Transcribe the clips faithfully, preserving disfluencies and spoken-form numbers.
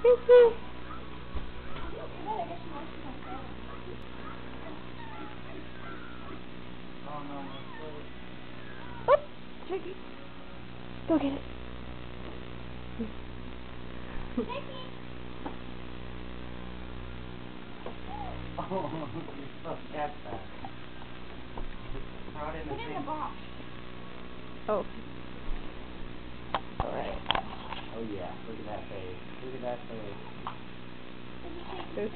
Shakey. Oh no, my foot. Oh, Shakey. Go get it. Oh, you so cat that. Throw it in the, Put it in the box. Oh. Alright. Oh yeah, look at that face. Look at that face. There's...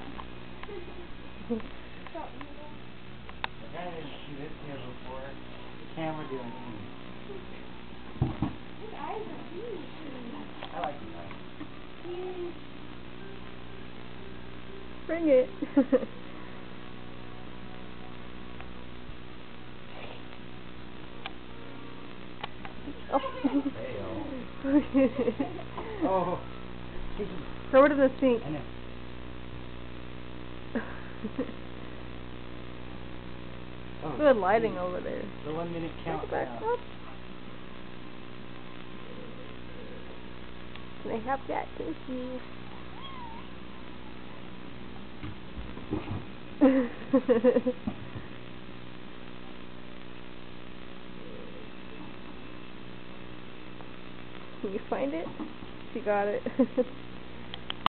Like, I didn't see this here before. The camera doing anything. His eyes are huge. I like his eyes. Huge. Bring it. Oh. Oh. Throw it in the sink. I know. Oh, Good lighting over there. The one minute count Back down. up. Can I have that? Thank you. Can you find it? She got it.